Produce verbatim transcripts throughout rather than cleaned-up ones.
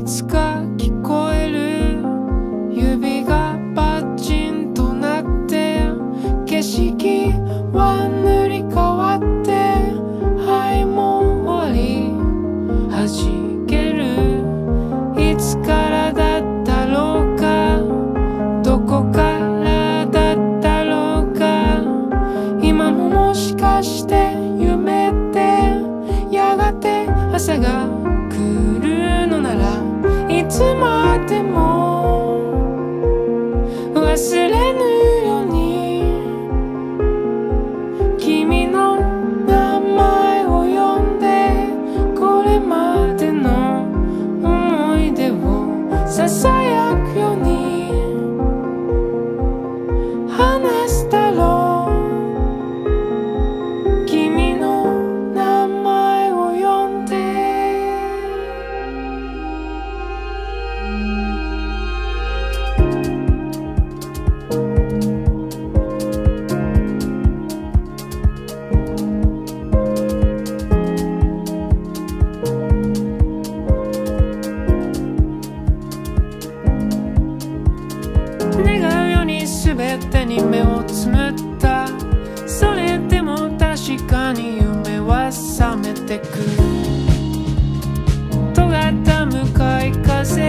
つか聞こえる指がパチンとなって景色は塗り替わってはいもう終わり弾けるいつからだったろうかどこからだったろうか今ももしかして夢ってやがて朝が来るのならいつまでも忘れぬように君の名前を呼んでこれまでの思い出をささやくように話すだろう君の名前を呼んで願うように全てに目をつむったそれでも確かに夢は覚めてく尖った向かい風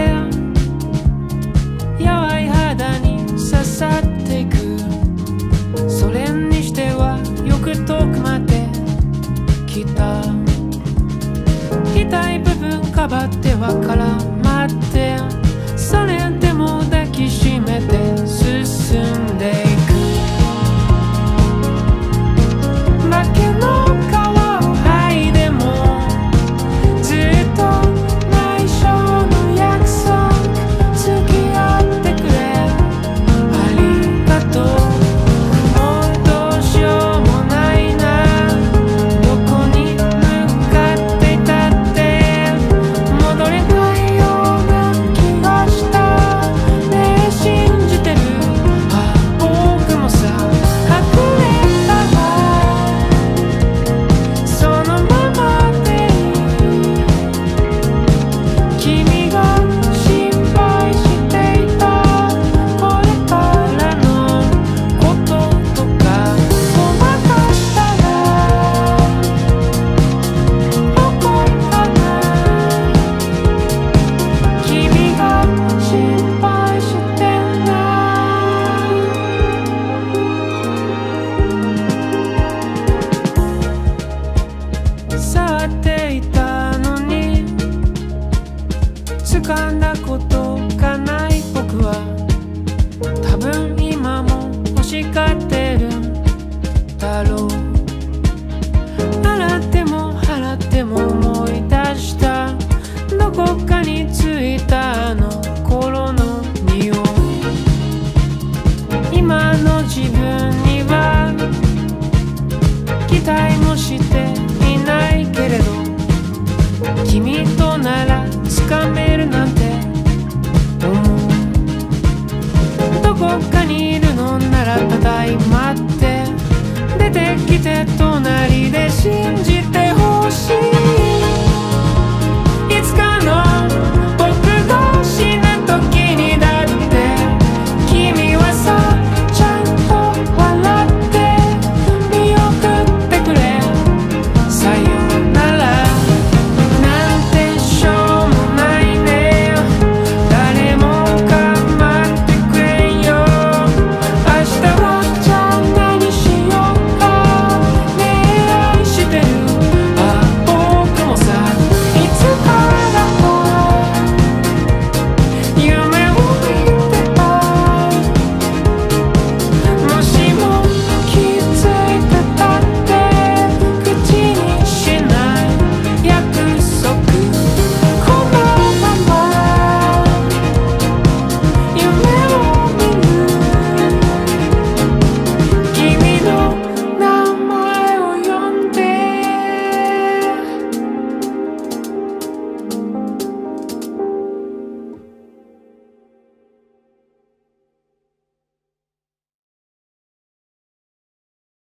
やわい肌に刺さっていくそれにしてはよく遠くまで来た痛い部分かばっては絡まってそれでも抱きしめて進んでいく化けの皮を剥いでもずっと内緒の約束付き合ってくれありがとうもうどうしようもないなどこに向かっていたって戻れないような気がしたねえ信じてるあ僕もさ隠れたらそのままでいい君が心配していたこれからのこととかごまかしたら怒らない君が心配してんだ触っていたのに掴んだことがない僕は多分今も欲しがってるんだろう洗っても払っても思い出したどこかについたあの頃の匂い今の自分には期待もしていないけれど君とならつかめるなんて思うどこかにいるのならただいまって出てきて隣で